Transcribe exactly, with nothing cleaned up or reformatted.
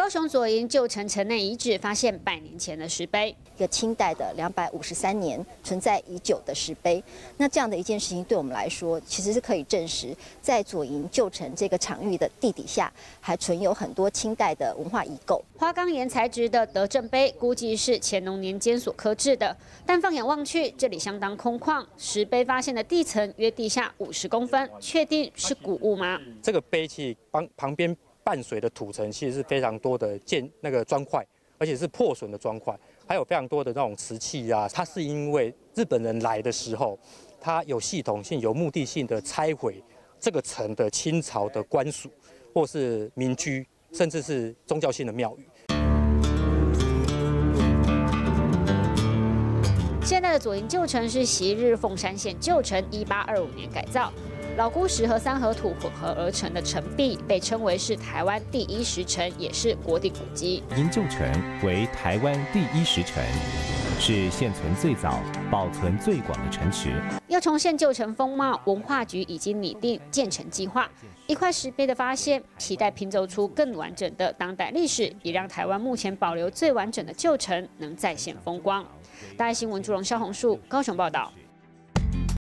高雄左营旧城城内遗址发现百年前的石碑， 一个清代的两百五十三年存在已久的石碑。那这样的一件事情，对我们来说，其实是可以证实，在左营旧城这个场域的地底下，还存有很多清代的文化遗构。 花岗岩材质的德政碑，估计是乾隆年间所刻制的，但放眼望去，这里相当空旷。石碑发现的地层约地下五十公分，确定是古物吗？ 这个碑其旁旁边伴随的土层其实是非常多的建那个砖块，而且是破损的砖块，还有非常多的那种瓷器啊。它是因为日本人来的时候，它有系统性、有目的性的拆毁这个城的清朝的官署，或是民居，甚至是宗教性的庙宇。 现在的左营旧城是昔日凤山县旧城，一八二五年改造。老姑石和三合土混合而成的城壁，被称为是台湾第一石城，也是国定古迹。 营旧城为台湾第一石城，是现存最早、保存最广的城池。 要重现旧城风貌，文化局已经拟定建城计划。一块石碑的发现，期待拼凑出更完整的当代历史，也让台湾目前保留最完整的旧城能再现风光。大爱新闻朱荣、萧红树高雄报道。